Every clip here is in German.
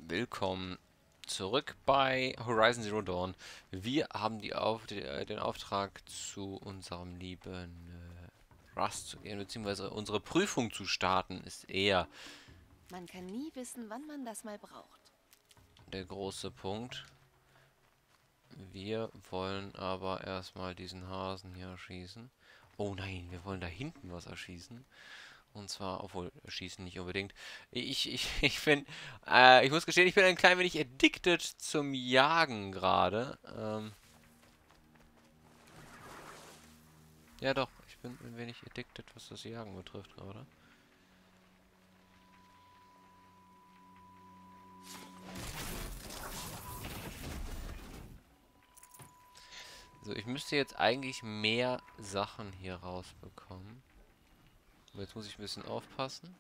Willkommen zurück bei Horizon Zero Dawn. Wir haben den Auftrag, zu unserem lieben Rust zu gehen, beziehungsweise unsere Prüfung zu starten, ist eher Man kann nie wissen, wann man das mal braucht. der große Punkt. Wir wollen aber erstmal diesen Hasen hier erschießen. Oh nein, wir wollen da hinten was erschießen. Und zwar, obwohl, schießen nicht unbedingt. Ich muss gestehen, ich bin ein klein wenig addicted zum Jagen gerade. Ja doch, ich bin ein wenig addicted, was das Jagen betrifft gerade. So, ich müsste jetzt eigentlich mehr Sachen hier rausbekommen. Aber jetzt muss ich ein bisschen aufpassen.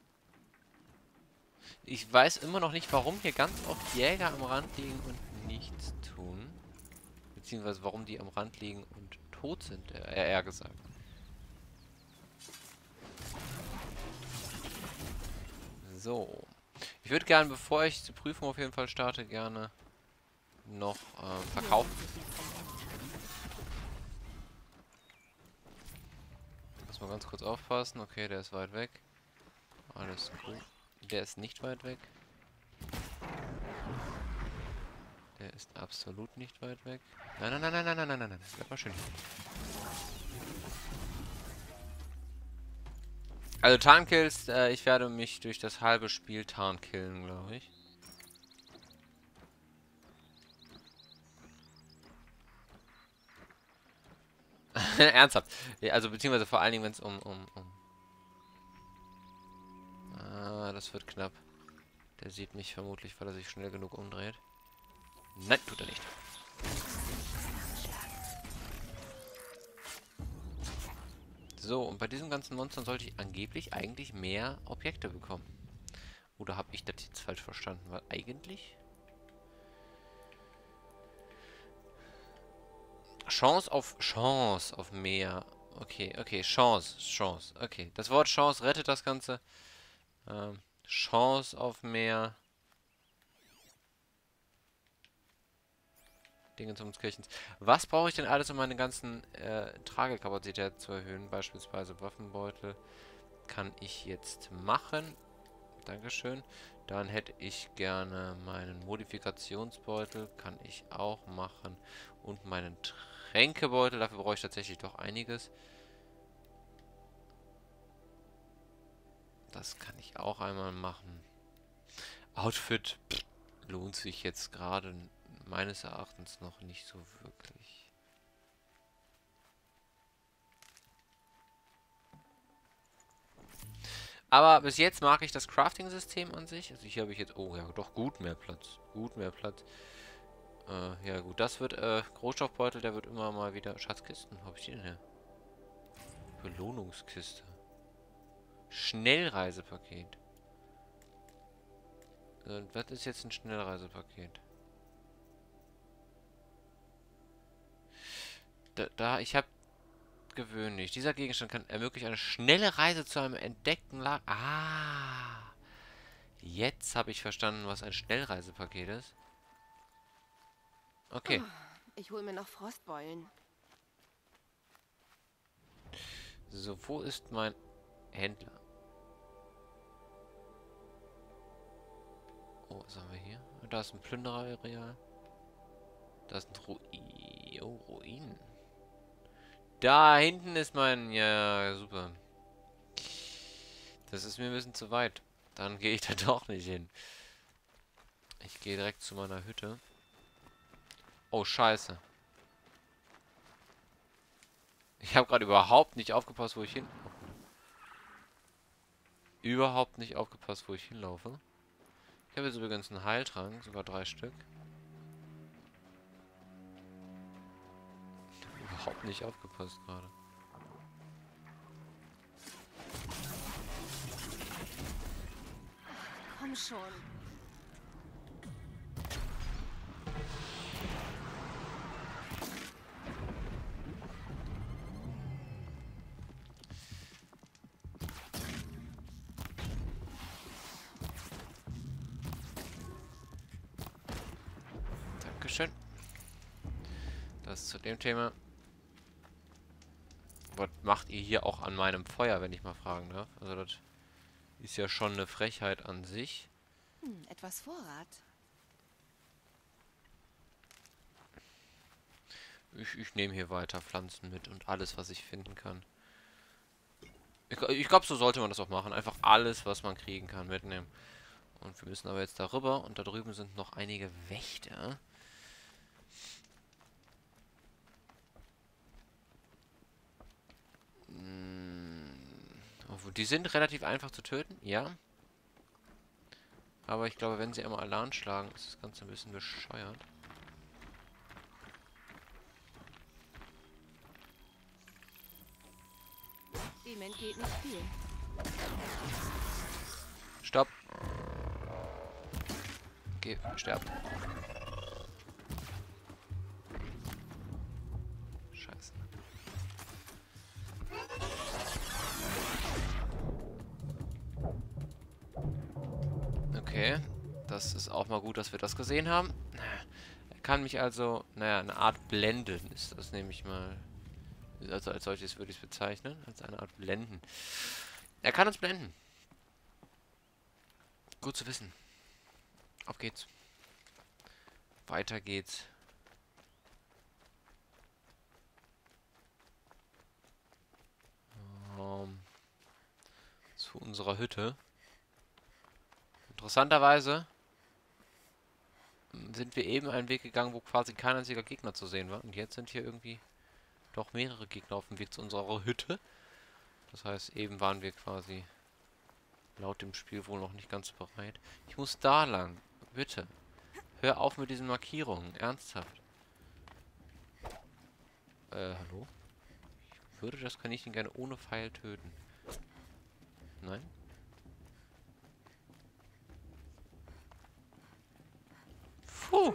Ich weiß immer noch nicht, warum hier ganz oft Jäger am Rand liegen und nichts tun. Beziehungsweise warum die am Rand liegen und tot sind, eher gesagt. So. Ich würde gerne, bevor ich die Prüfung auf jeden Fall starte, gerne noch Hier verkaufen. sind sie wieder. Muss mal ganz kurz aufpassen. Okay, der ist weit weg. Alles cool. Der ist nicht weit weg. Der ist absolut nicht weit weg. Nein, nein, nein, nein, nein, nein, nein, nein, nein. Bleib mal schön hier. Also Tarnkills, ich werde mich durch das halbe Spiel Tarnkillen, glaube ich. Ernsthaft. Ja, also beziehungsweise vor allen Dingen, wenn es um... Ah, das wird knapp. Der sieht mich vermutlich, weil er sich schnell genug umdreht. Nein, tut er nicht. So, und bei diesen ganzen Monstern sollte ich angeblich eigentlich mehr Objekte bekommen. Oder habe ich das jetzt falsch verstanden? Weil eigentlich... Chance auf mehr. Okay, okay, Chance. Okay, das Wort Chance rettet das Ganze. Chance auf mehr Dinge zum Kirchens. Was brauche ich denn alles, um meine ganzen Tragekapazität zu erhöhen? Beispielsweise Waffenbeutel kann ich jetzt machen. Dankeschön. Dann hätte ich gerne meinen Modifikationsbeutel. Kann ich auch machen. Und meinen Tränkebeutel. Dafür brauche ich tatsächlich doch einiges. Das kann ich auch einmal machen. Outfit lohnt sich jetzt gerade meines Erachtens noch nicht so wirklich. Aber bis jetzt mag ich das Crafting-System an sich. Also hier habe ich jetzt... Oh ja, doch gut mehr Platz. Gut mehr Platz. Ja gut, das wird... Rohstoffbeutel, der wird immer mal wieder... Schatzkisten, wo habe ich die denn her? Belohnungskiste. Schnellreisepaket. Was ist jetzt ein Schnellreisepaket? Ich habe gewöhnlich. Dieser Gegenstand kann ermöglicht eine schnelle Reise zu einem entdeckten Lager. Ah, jetzt habe ich verstanden, was ein Schnellreisepaket ist. Okay. Ich hole mir noch Frostbeulen. So, wo ist mein Händler? Oh, was haben wir hier? Da ist ein Plündererareal. Da ist ein Ruinen. Da hinten ist mein... Ja, super. Das ist mir ein bisschen zu weit. Dann gehe ich da doch nicht hin. Ich gehe direkt zu meiner Hütte. Oh, scheiße. Ich habe gerade überhaupt nicht aufgepasst, wo ich hin... Überhaupt nicht aufgepasst, wo ich hinlaufe. Ich habe jetzt übrigens einen Heiltrank, sogar 3 Stück. Ich habe überhaupt nicht aufgepasst gerade. Komm schon. schön. Das zu dem Thema. Was macht ihr hier auch an meinem Feuer, wenn ich mal fragen darf? Also das ist ja schon eine Frechheit an sich. Etwas Vorrat. Ich nehme hier weiter Pflanzen mit und alles, was ich finden kann. Ich glaube, so sollte man das auch machen. Einfach alles, was man kriegen kann, mitnehmen. Und wir müssen aber jetzt darüber. Und da drüben sind noch einige Wächter. Die sind relativ einfach zu töten, ja. Aber ich glaube, wenn sie einmal Alarm schlagen, ist das Ganze ein bisschen bescheuert. Dem entgeht nicht viel. Stopp. Geh, sterb. Scheiße. Okay. Das ist auch mal gut, dass wir das gesehen haben. Er kann mich also, naja, eine Art blenden ist das, nehme ich mal. Also als solches würde ich es bezeichnen. Als eine Art Blenden. Er kann uns blenden. Gut zu wissen. Auf geht's. Weiter geht's. Zu unserer Hütte. Interessanterweise sind wir eben einen Weg gegangen, wo quasi kein einziger Gegner zu sehen war. Und jetzt sind hier irgendwie doch mehrere Gegner auf dem Weg zu unserer Hütte. Das heißt, eben waren wir quasi laut dem Spiel wohl noch nicht ganz bereit. Ich muss da lang. Bitte. Hör auf mit diesen Markierungen. Ernsthaft. Hallo? Ich würde das Kaninchen gerne ohne Pfeil töten. Nein? Puh.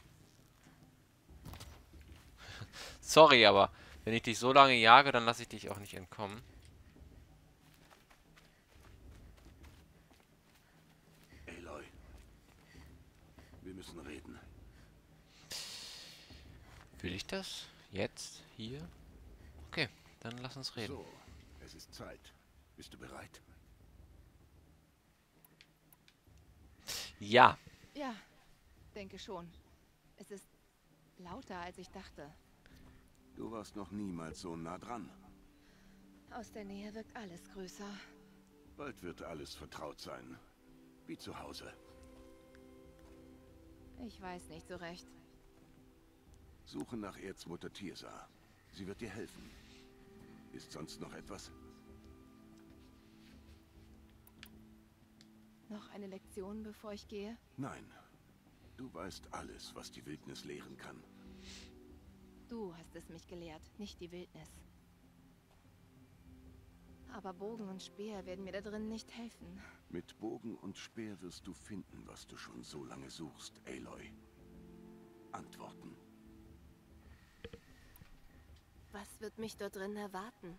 Sorry, aber wenn ich dich so lange jage, dann lasse ich dich auch nicht entkommen. Aloy, wir müssen reden. Will ich das? Jetzt? Hier? Okay, dann lass uns reden. So, es ist Zeit. Bist du bereit? Ja. Ja, denke schon. Es ist lauter, als ich dachte. Du warst noch niemals so nah dran. Aus der Nähe wirkt alles größer. Bald wird alles vertraut sein. Wie zu Hause. Ich weiß nicht so recht. Suche nach Erzmutter Tirsa. Sie wird dir helfen. Ist sonst noch etwas? Noch eine Lektion, bevor ich gehe? Nein. Du weißt alles, was die Wildnis lehren kann. Du hast es mich gelehrt, nicht die Wildnis. Aber Bogen und Speer werden mir da drin nicht helfen. Mit Bogen und Speer wirst du finden, was du schon so lange suchst, Aloy. Antworten. Was wird mich dort drin erwarten?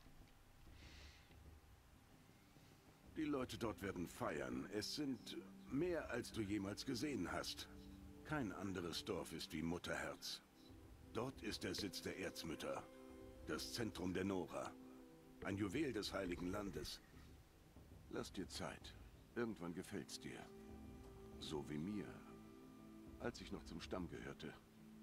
Die Leute dort werden feiern. Es sind mehr, als du jemals gesehen hast. Kein anderes Dorf ist wie Mutterherz. Dort ist der Sitz der Erzmütter. Das Zentrum der Nora. Ein Juwel des Heiligen Landes. Lass dir Zeit. Irgendwann gefällt's dir. So wie mir, als ich noch zum Stamm gehörte.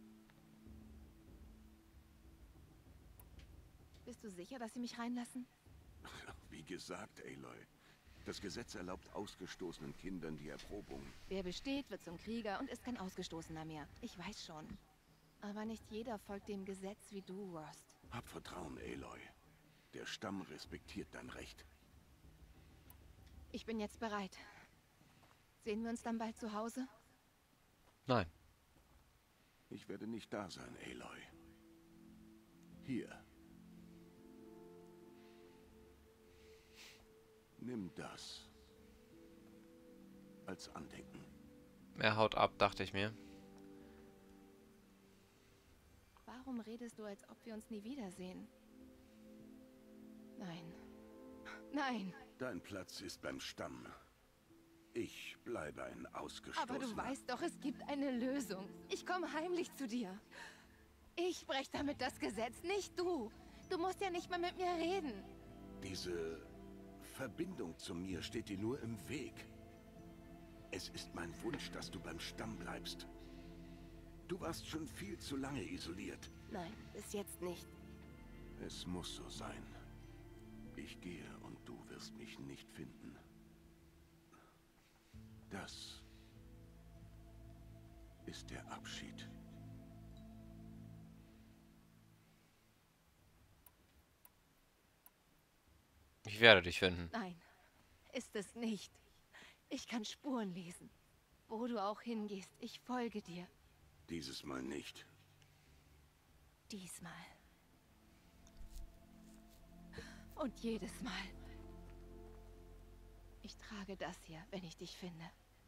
Bist du sicher, dass sie mich reinlassen? Wie gesagt, Aloy. Das Gesetz erlaubt ausgestoßenen Kindern die Erprobung. Wer besteht, wird zum Krieger und ist kein Ausgestoßener mehr. Ich weiß schon. Aber nicht jeder folgt dem Gesetz wie du, Rost. Hab Vertrauen, Aloy. Der Stamm respektiert dein Recht. Ich bin jetzt bereit. Sehen wir uns dann bald zu Hause? Nein. Ich werde nicht da sein, Aloy. Hier. Nimm das. Als Andenken. Er haut ab, dachte ich mir. Warum redest du, als ob wir uns nie wiedersehen? Nein. Nein! Dein Platz ist beim Stamm. Ich bleibe ein Ausgestoßener. Aber du weißt doch, es gibt eine Lösung. Ich komme heimlich zu dir. Ich breche damit das Gesetz, nicht du. Du musst ja nicht mal mit mir reden. Diese Verbindung zu mir steht dir nur im Weg. Es ist mein Wunsch, dass du beim Stamm bleibst. Du warst schon viel zu lange isoliert. Nein, bis jetzt nicht. Es muss so sein. Ich gehe und du wirst mich nicht finden. Das ist der Abschied. Ich werde dich finden. Nein, ist es nicht. Ich kann Spuren lesen. Wo du auch hingehst, ich folge dir. Dieses Mal nicht. Diesmal. Und jedes Mal. Ich trage das hier, wenn ich dich finde.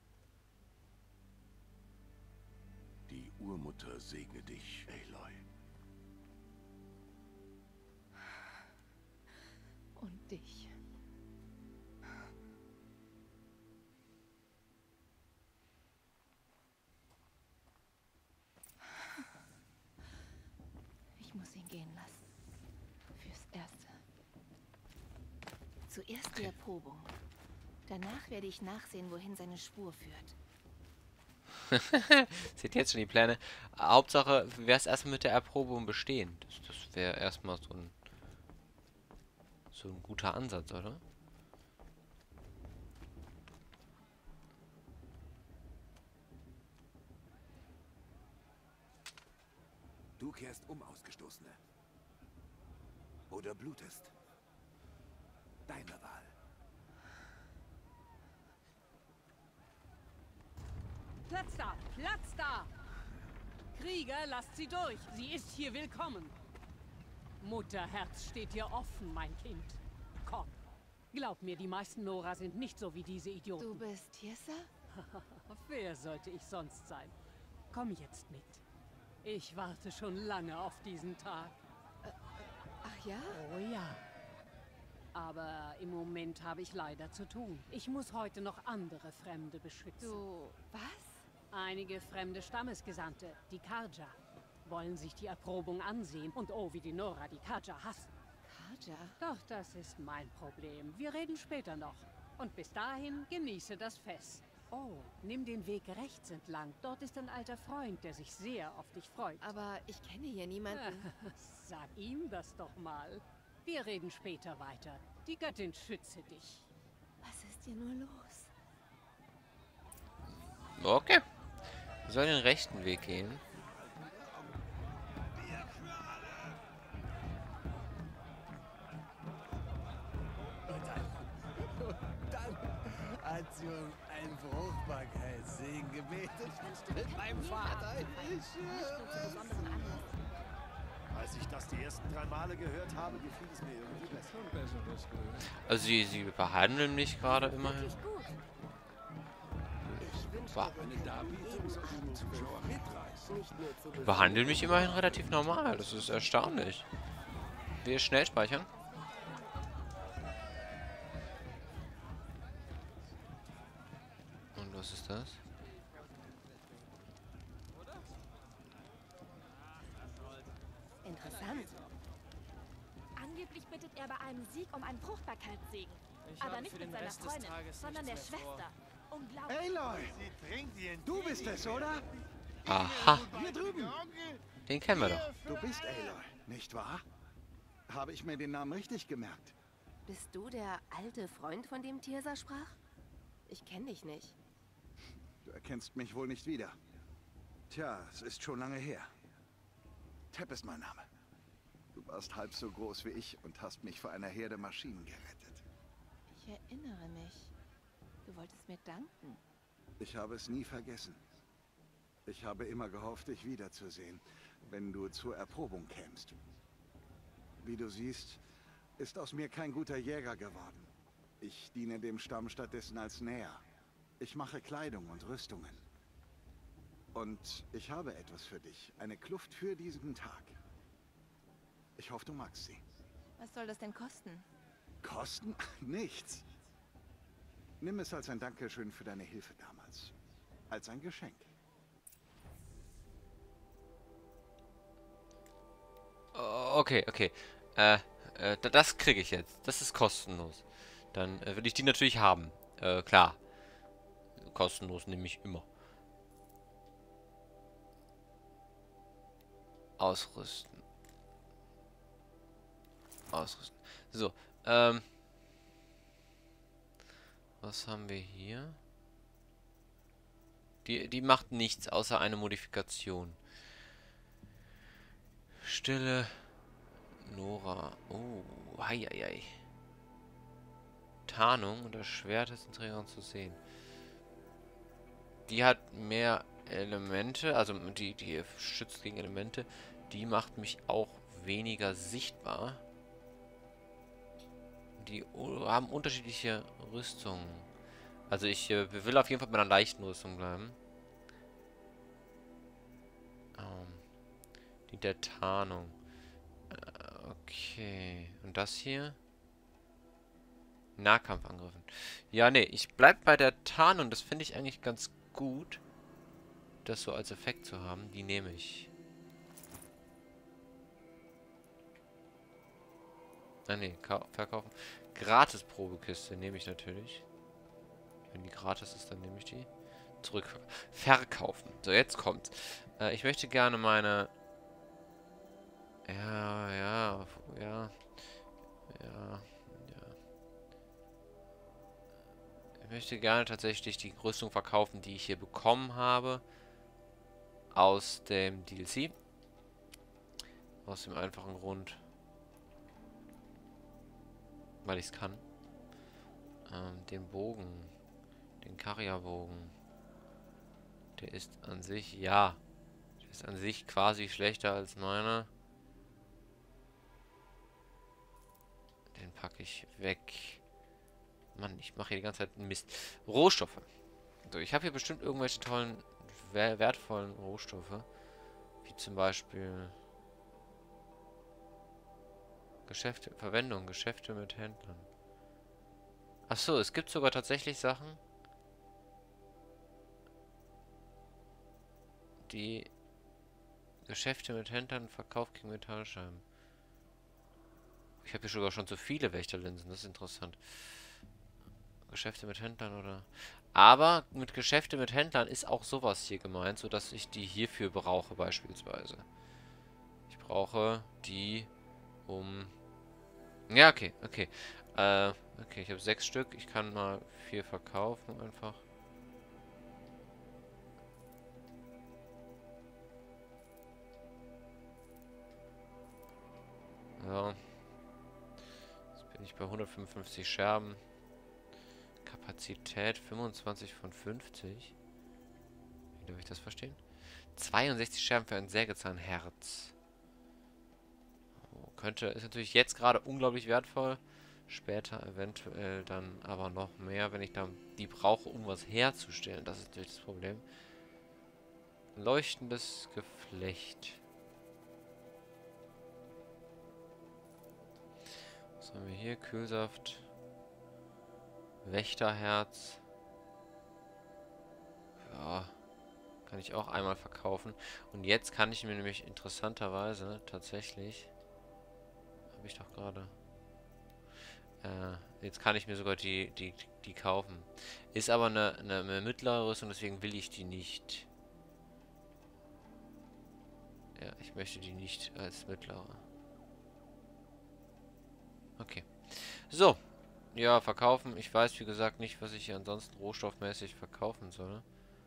Die Urmutter segne dich, Aloy. Und dich. Ich muss ihn gehen lassen. Fürs Erste. Zuerst die Erprobung. Danach werde ich nachsehen, wohin seine Spur führt. Seht jetzt schon die Pläne. Hauptsache, wäre es erstmal mit der Erprobung bestehen. Das wäre erstmal so ein guter Ansatz, oder? Du kehrst um, Ausgestoßene. Oder blutest. Deine Wahl. Platz da! Platz da! Krieger, lasst sie durch. Sie ist hier willkommen. Mutterherz steht dir offen, mein Kind. Komm. Glaub mir, die meisten Nora sind nicht so wie diese Idioten. Du bist Tirsa? Wer sollte ich sonst sein? Komm jetzt mit. Ich warte schon lange auf diesen Tag. Ach ja? Oh ja. Aber im Moment habe ich leider zu tun. Ich muss heute noch andere Fremde beschützen. Du... was? Einige fremde Stammesgesandte, die Karja, wollen sich die Erprobung ansehen. Und oh, wie die Nora die Karja hassen. Karja? Doch das ist mein Problem. Wir reden später noch. Und bis dahin genieße das Fest. Oh, nimm den Weg rechts entlang. Dort ist ein alter Freund, der sich sehr auf dich freut. Aber ich kenne hier niemanden. Sag ihm das doch mal. Wir reden später weiter. Die Göttin schütze dich. Was ist hier nur los? Okay. Wir sollen den rechten Weg gehen. Dann hat sie um einen Fruchtbarkeitssegen gebetet mit meinem Vater. Als ich das die ersten 3 Male gehört habe, gefiel es mir irgendwie besser. Also sie behandeln mich gerade immerhin. Gut. Ich wünsche Wow. Eine Darbietung soll den Zuschauer mitreißen. nicht nur zu Behandeln mich immerhin relativ normal. Das ist erstaunlich. Wir schnell speichern. Und was ist das? Interessant. Angeblich bittet er bei einem Sieg um einen Fruchtbarkeitssegen. Aber nicht mit seiner Freundin, sondern der Schwester. Unglaublich. Aloy! Du bist es, oder? Aha. Hier drüben. Den kennen wir doch. Du bist Aloy, nicht wahr? Habe ich mir den Namen richtig gemerkt? Bist du der alte Freund, von dem Tirsa sprach? Ich kenne dich nicht. Du erkennst mich wohl nicht wieder. Tja, es ist schon lange her. Tep ist mein Name. Du warst halb so groß wie ich und hast mich vor einer Herde Maschinen gerettet. Ich erinnere mich. Du wolltest mir danken. Ich habe es nie vergessen. Ich habe immer gehofft, dich wiederzusehen, wenn du zur Erprobung kämst. Wie du siehst, ist aus mir kein guter Jäger geworden. Ich diene dem Stamm stattdessen als Näher. Ich mache Kleidung und Rüstungen. Und ich habe etwas für dich. Eine Kluft für diesen Tag. Ich hoffe, du magst sie. Was soll das denn kosten? Kosten? Nichts. Nimm es als ein Dankeschön für deine Hilfe damals. Als ein Geschenk. Okay, okay. Das kriege ich jetzt. Das ist kostenlos. Dann will ich die natürlich haben. Klar. Kostenlos nehme ich immer. Ausrüsten. Ausrüsten. So, was haben wir hier? Die macht nichts, außer eine Modifikation. Stille. Nora. Oh, heieiei. Tarnung und das Schwert ist in Trägern zu sehen. Die hat mehr Elemente, also die schützt gegen Elemente. Die macht mich auch weniger sichtbar. Die haben unterschiedliche Rüstungen. Also ich will auf jeden Fall bei einer leichten Rüstung bleiben. Die der Tarnung. Okay. Und das hier? Nahkampfangriffen. Ja, nee, ich bleib bei der Tarnung. Das finde ich eigentlich ganz gut, das so als Effekt zu haben. Die nehme ich. Ah, nee, verkaufen. Gratis-Probekiste nehme ich natürlich. Wenn die gratis ist, dann nehme ich die. Zurück. Verkaufen. So, jetzt kommt's. Ich möchte gerne meine... Ja. Ich möchte gerne tatsächlich die Rüstung verkaufen, die ich hier bekommen habe. Aus dem DLC. Aus dem einfachen Grund, weil ich es kann. Den Bogen. Den Karrierbogen. Der ist an sich, ja. Der ist an sich quasi schlechter als meiner. Den packe ich weg. Mann, ich mache hier die ganze Zeit Mist. Rohstoffe. So, ich habe hier bestimmt irgendwelche tollen, wertvollen Rohstoffe. Wie zum Beispiel Geschäfte mit Händlern. Achso, es gibt sogar tatsächlich Sachen, die Geschäfte mit Händlern, Verkauf gegen Metallscheiben. Ich habe hier sogar schon zu viele Wächterlinsen, das ist interessant. Geschäfte mit Händlern oder... Aber mit Geschäfte mit Händlern ist auch sowas hier gemeint, sodass ich die hierfür brauche beispielsweise. Ich brauche die um... Ja, okay. Okay, ich habe 6 Stück. Ich kann mal 4 verkaufen einfach. Ja. Jetzt bin ich bei 155 Scherben. Kapazität 25 von 50. Wie darf ich das verstehen? 62 Scherben für ein Sägezahnherz. Oh, ist natürlich jetzt gerade unglaublich wertvoll. Später eventuell dann aber noch mehr, wenn ich dann die brauche, um was herzustellen. Das ist natürlich das Problem. Leuchtendes Geflecht. Was haben wir hier? Kühlsaft. Wächterherz. Ja. Kann ich auch einmal verkaufen. Und jetzt kann ich mir nämlich interessanterweise tatsächlich... Habe ich doch gerade... jetzt kann ich mir sogar die kaufen. Ist aber eine mittlere Rüstung, deswegen will ich die nicht. Ja, ich möchte die nicht als mittlere. Okay. So. Ja, verkaufen. Ich weiß, wie gesagt, nicht, was ich hier ansonsten rohstoffmäßig verkaufen soll.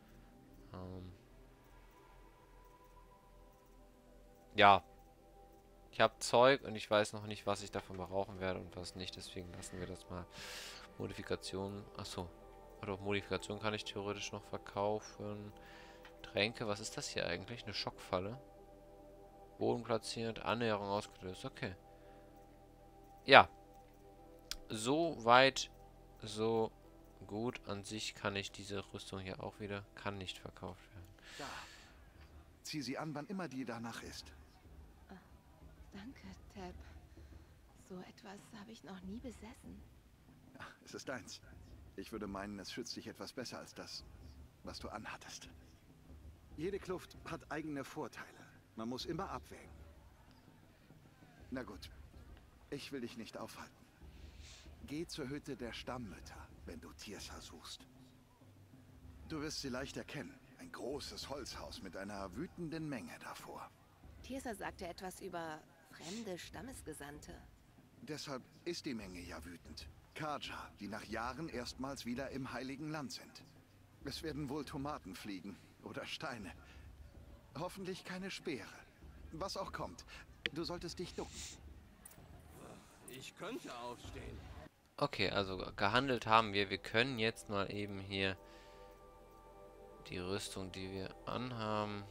Ja. Ich habe Zeug und ich weiß noch nicht, was ich davon brauchen werde und was nicht. Deswegen lassen wir das mal. Modifikationen. Achso. Oder Modifikation kann ich theoretisch noch verkaufen. Tränke. Was ist das hier eigentlich? Eine Schockfalle. Boden platziert. Annäherung ausgelöst. Okay. Ja. So weit, so gut. An sich kann ich diese Rüstung hier auch wieder... Kann nicht verkauft werden. Da. Zieh sie an, wann immer dir danach ist. Danke, Tab. So etwas habe ich noch nie besessen. Ja, es ist deins. Ich würde meinen, es schützt dich etwas besser als das, was du anhattest. Jede Kluft hat eigene Vorteile. Man muss immer abwägen. Na gut, ich will dich nicht aufhalten. Geh zur Hütte der Stammmütter, wenn du Tirsa suchst. Du wirst sie leicht erkennen. Ein großes Holzhaus mit einer wütenden Menge davor. Tirsa sagte etwas über fremde Stammesgesandte. Deshalb ist die Menge ja wütend. Carja, die nach Jahren erstmals wieder im Heiligen Land sind. Es werden wohl Tomaten fliegen oder Steine. Hoffentlich keine Speere. Was auch kommt, du solltest dich ducken. Ich könnte aufstehen. Okay, also gehandelt haben wir. Wir können jetzt mal eben hier die Rüstung, die wir anhaben,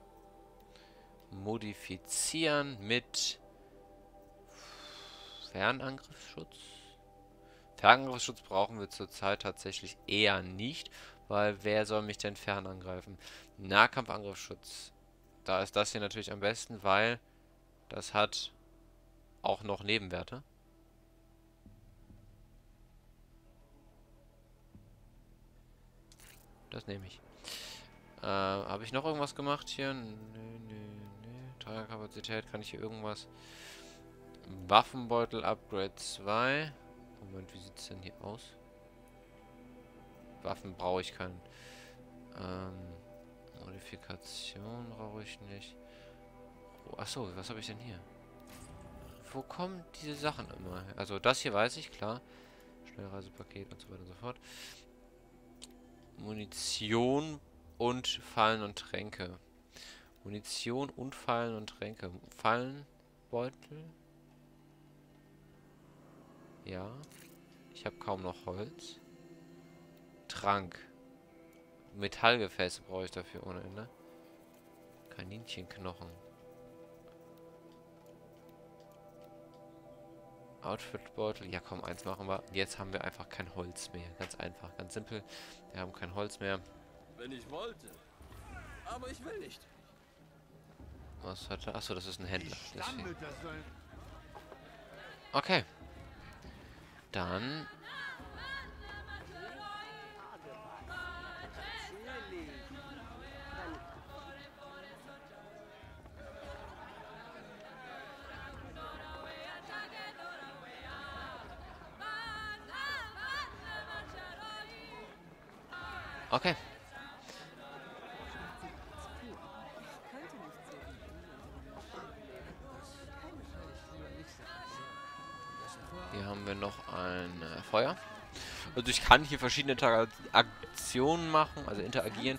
modifizieren mit Fernangriffsschutz. Fernangriffsschutz brauchen wir zurzeit tatsächlich eher nicht, weil wer soll mich denn fernangreifen? Nahkampfangriffsschutz. Da ist das hier natürlich am besten, weil das hat auch noch Nebenwerte. Das nehme ich. Habe ich noch irgendwas gemacht hier? Nee. Tragekapazität, kann ich hier irgendwas? Waffenbeutel Upgrade 2. Moment, wie sieht es denn hier aus? Waffen brauche ich keinen. Modifikation brauche ich nicht. Achso, was habe ich denn hier? Wo kommen diese Sachen immer her? Also das hier weiß ich, klar. Schnellreisepaket und so weiter und so fort. Munition und Fallen und Tränke. Munition und Fallen und Tränke. Fallenbeutel. Ja. Ich habe kaum noch Holz. Trank. Metallgefäße brauche ich dafür ohne Ende. Kaninchenknochen. Outfitbeutel. Ja komm, eins machen wir. Jetzt haben wir einfach kein Holz mehr. Ganz einfach, ganz simpel. Wir haben kein Holz mehr. Wenn ich wollte. Aber ich will nicht. Was hat er? Achso, das ist ein Händler. Okay. Dann... Okay. Hier haben wir noch ein Feuer. Also ich kann hier verschiedene Aktionen machen, also interagieren.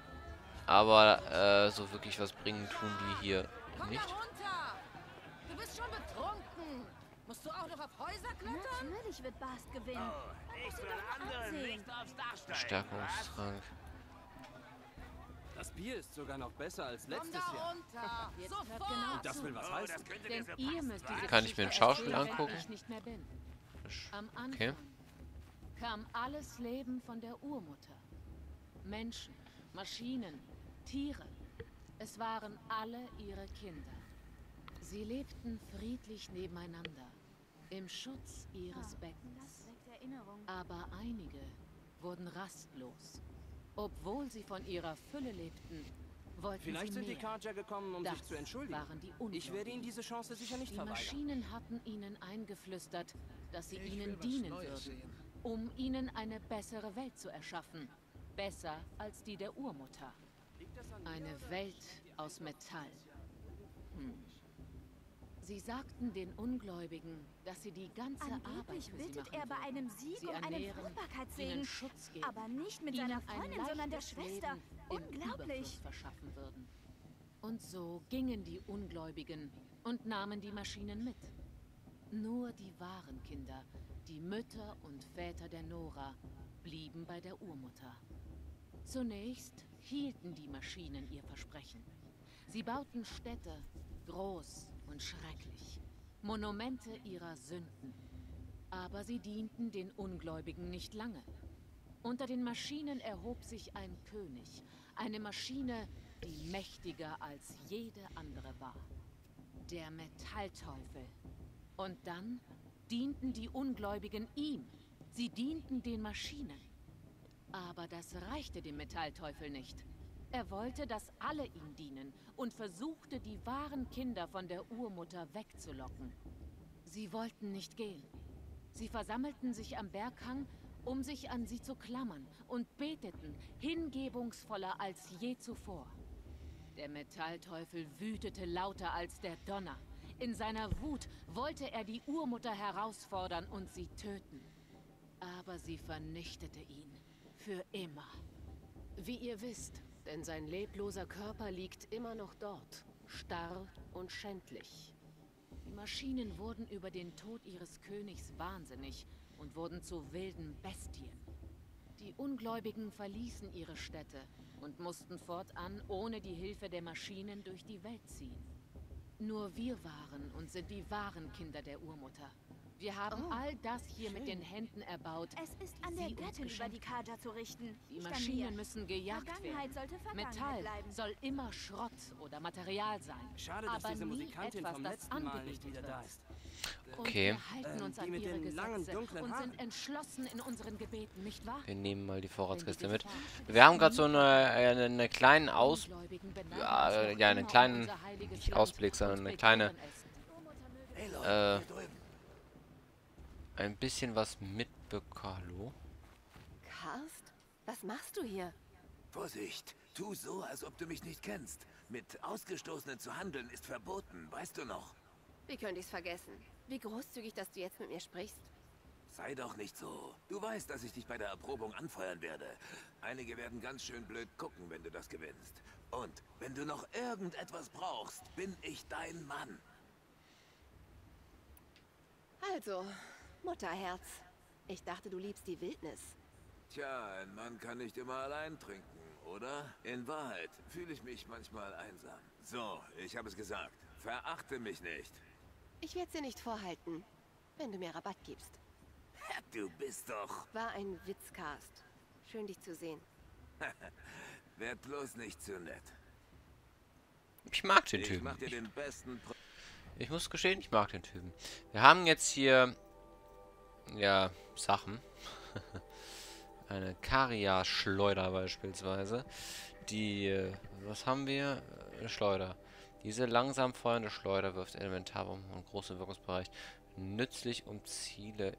Aber so wirklich was bringen tun die hier nicht. Du bist schon betrunken. Musst du auch noch auf Häuser klettern? Natürlich wird Bast gewinnen. Ich will anderen nicht aufs Dach steigen. Stärkungstrank. Das Bier ist sogar noch besser als letztes Jahr. Runter. Jetzt hört Sofort. genau Das zu. will was heißen. Denn ihr müsst diese Kann ich mir ein Geschichte Schauspiel erzählen, angucken? wenn ich nicht mehr bin. Am Anfang Okay. kam alles Leben von der Urmutter. Menschen, Maschinen, Tiere. Es waren alle ihre Kinder. Sie lebten friedlich nebeneinander, im Schutz ihres Beckens. Das weckt Erinnerung. Aber einige wurden rastlos. Obwohl sie von ihrer Fülle lebten, wollten Vielleicht sie sind die mehr. Carja gekommen, um Das sich zu entschuldigen. waren die Ich Ungläubigen. werde ihnen diese Chance sicher nicht Die verweigern. Maschinen hatten ihnen eingeflüstert, dass sie Ich ihnen will was dienen Neues würden, sehen. um ihnen eine bessere Welt zu erschaffen. Besser als die der Urmutter. Liegt das an mir Eine oder Welt ist die aus Metall. Sie sagten den Ungläubigen, dass sie die ganze Arbeit Angeblich für sie bittet machen er bei würden. einem Sieg Sie um einen ernähren, Fruchtbarkeitssegen. ihnen Schutz geben, Aber nicht mit ihnen seiner ein Freundin, sondern der leichtes Schwester. Leben im Unglaublich. Überfluss verschaffen würden. Und so gingen die Ungläubigen und nahmen die Maschinen mit. Nur die wahren Kinder, die Mütter und Väter der Nora, blieben bei der Urmutter. Zunächst hielten die Maschinen ihr Versprechen. Sie bauten Städte, groß und schrecklich, Monumente ihrer Sünden. Aber sie dienten den Ungläubigen nicht lange. Unter den Maschinen erhob sich ein König, eine Maschine, die mächtiger als jede andere war. Der Metallteufel. Und dann dienten die Ungläubigen ihm, Sie dienten den Maschinen. Aber das reichte dem Metallteufel nicht. Er wollte, dass alle ihm dienen und versuchte, die wahren Kinder von der Urmutter wegzulocken. Sie wollten nicht gehen. Sie versammelten sich am Berghang, um sich an sie zu klammern und beteten, hingebungsvoller als je zuvor. Der Metallteufel wütete lauter als der Donner. In seiner Wut wollte er die Urmutter herausfordern und sie töten. Aber sie vernichtete ihn. Für immer. Wie ihr wisst, denn sein lebloser Körper liegt immer noch dort. Starr und schändlich. Die Maschinen wurden über den Tod ihres Königs wahnsinnig und wurden zu wilden Bestien. Die Ungläubigen verließen ihre Städte und mussten fortan ohne die Hilfe der Maschinen durch die Welt ziehen. Nur wir waren und sind die wahren Kinder der Urmutter. Wir haben all das hier mit den Händen erbaut. Es ist an der Göttin, über die Carja zu richten. Die Maschinen müssen gejagt Vergangenheit werden. sollte Vergangenheit Metall bleiben. soll immer Schrott oder Material sein. Schade, dass aber diese nie Musikantin etwas, vom das letzten Mal nicht angerichtet wieder wird. da ist. Okay. Und wir halten uns die an mit ihre den langen, Gesetze dunklen und Haaren. sind entschlossen in unseren Gebeten, nicht wahr? Wir nehmen mal die Vorratskiste Wenn mit. die Gefahr Wir haben gerade so eine kleinen Ungläubigen beneiden Ja, uns noch ja, einen immer kleinen, um unser heiliges nicht Land Ausblick, sondern und eine kleine, begehren es. Hey Leute, hier drüben. ein bisschen was mitbekommen. Hallo? Karst? Was machst du hier? Vorsicht, tu so, als ob du mich nicht kennst. Mit Ausgestoßenen zu handeln ist verboten, weißt du noch? Wie könnte ich's vergessen? Wie großzügig, dass du jetzt mit mir sprichst. Sei doch nicht so. Du weißt, dass ich dich bei der Erprobung anfeuern werde. Einige werden ganz schön blöd gucken, wenn du das gewinnst. Und wenn du noch irgendetwas brauchst, bin ich dein Mann. Also, Mutterherz. Ich dachte, du liebst die Wildnis. Tja, ein Mann kann nicht immer allein trinken, oder? In Wahrheit fühle ich mich manchmal einsam. So, ich habe es gesagt. Verachte mich nicht. Ich werde dir nicht vorhalten, wenn du mir Rabatt gibst. Du bist doch... War ein Witz, Karst. Schön, dich zu sehen. Werd bloß nicht zu nett. Ich mag den Ich Typen. mach dir den besten... Ich muss gestehen, ich mag den Typen. Wir haben jetzt hier, ja, Sachen. Eine Karia-Schleuder beispielsweise. Die, was haben wir? Eine Schleuder. Diese langsam feuernde Schleuder wirft Elementarbomben und großen Wirkungsbereich. Nützlich, um Ziele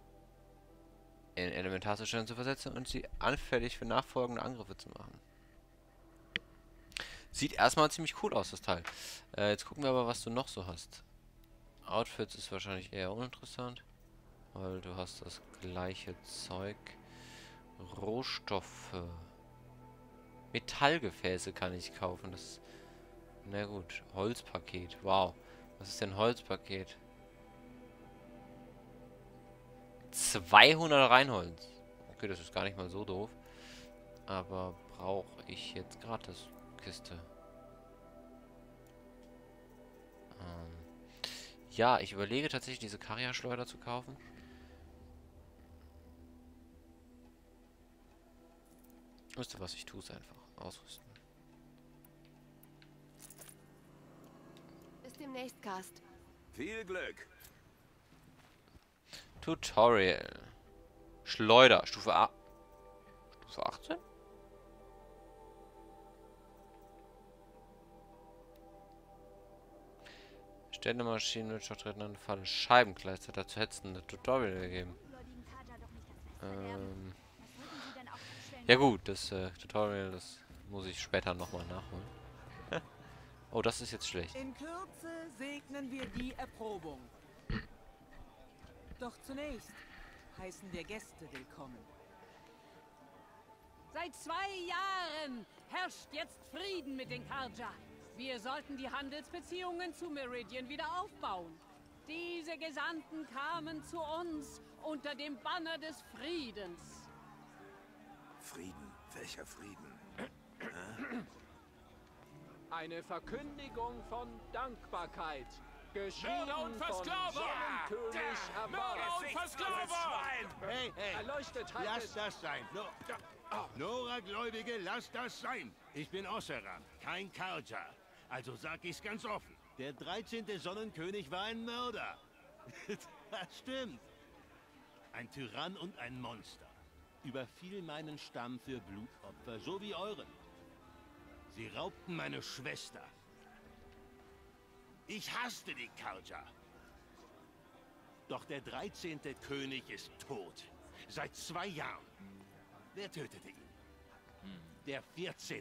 in Elementarzustand zu versetzen und sie anfällig für nachfolgende Angriffe zu machen. Sieht erstmal ziemlich cool aus, das Teil. Jetzt gucken wir aber, was du noch so hast. Outfits ist wahrscheinlich eher uninteressant, weil du hast das gleiche Zeug. Rohstoffe. Metallgefäße kann ich kaufen. Das, na gut. Holzpaket. Wow. Was ist denn Holzpaket? 200 Reinholz. Okay, das ist gar nicht mal so doof. Aber brauche ich jetzt gratis Kiste? Ja, ich überlege tatsächlich, diese Karia-Schleuder zu kaufen. Wisst ihr was, ich tue es einfach. Ausrüsten. Bis demnächst, Karst. Viel Glück. Tutorial. Schleuder. Stufe 18? Stelle Maschinen mit Schachtreten an Falle. Scheibenkleister dazu hetzen. Ein Tutorial gegeben. Ja gut, das Tutorial, das muss ich später nochmal nachholen. Oh, das ist jetzt schlecht. In Kürze segnen wir die Erprobung. Doch zunächst heißen wir Gäste willkommen. Seit 2 Jahren herrscht jetzt Frieden mit den Carja. Wir sollten die Handelsbeziehungen zu Meridian wieder aufbauen. Diese Gesandten kamen zu uns unter dem Banner des Friedens. Frieden? Welcher Frieden? Eine Verkündigung von Dankbarkeit. Geschrieben Mörder und von Versklaver! Sonnenkönig Mörder und Versklaver! Hey, erleuchtet halt Lass das sein. Nora-Gläubige, lass das sein. Ich bin Osseram, kein Carja. Also sag ich's ganz offen. Der 13. Sonnenkönig war ein Mörder. Das stimmt. ein Tyrann und ein Monster, überfiel meinen Stamm für Blutopfer, so wie euren. Sie raubten meine Schwester. Ich hasste die Karja. Doch der 13. König ist tot. Seit 2 Jahren. Wer tötete ihn? Der 14.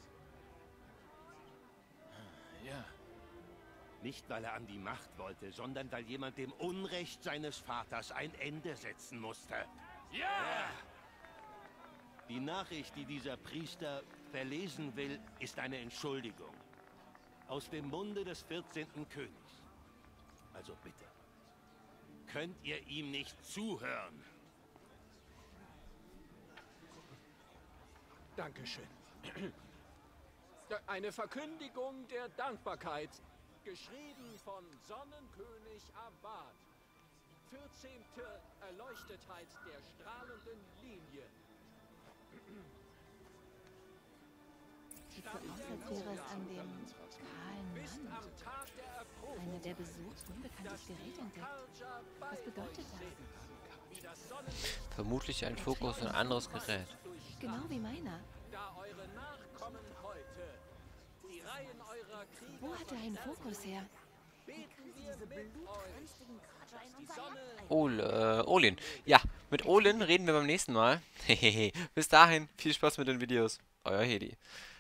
Ja. Nicht, weil er an die Macht wollte, sondern weil jemand dem Unrecht seines Vaters ein Ende setzen musste. Ja! Die Nachricht, die dieser Priester verlesen will, ist eine Entschuldigung. Aus dem Munde des 14. Königs. Also bitte. Könnt ihr ihm nicht zuhören? Dankeschön. Eine Verkündigung der Dankbarkeit. Geschrieben von Sonnenkönig Abad. 14. Erleuchtetheit der strahlenden Linie. Sieht so aus, als wäre es an dem kahlen Wand. Einer, der besucht, unbekanntes Gerät entdeckt. Was bedeutet das? Vermutlich ein Fokus und ein anderes Gerät. Genau wie meiner. Da eure Nachkommen heute die Reihen eurer Krieger Wo hat er einen Fokus her? Olin. Ja, mit Olin reden wir beim nächsten Mal. Bis dahin, viel Spaß mit den Videos. Euer Hedi.